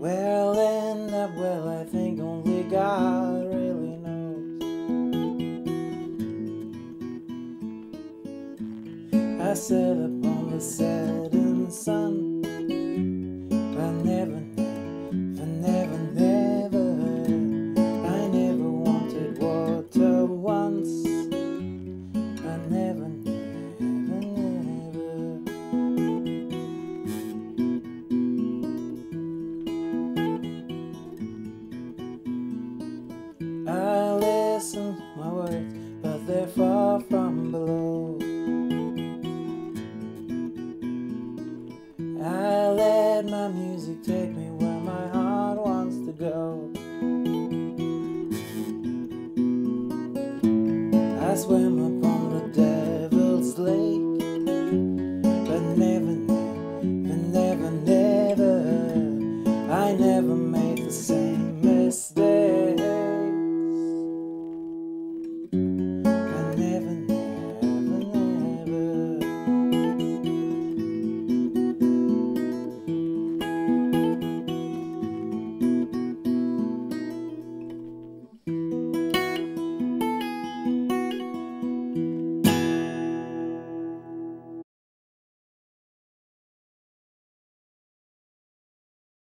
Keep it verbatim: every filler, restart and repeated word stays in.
Where I'll end up, well, I think only God really knows. I sat upon the setting sun, but never, never, never, never, I never wanted water once. I never, never, never. I listen to my words, but they're far from below. I let my music take me where my heart wants to go. I swear my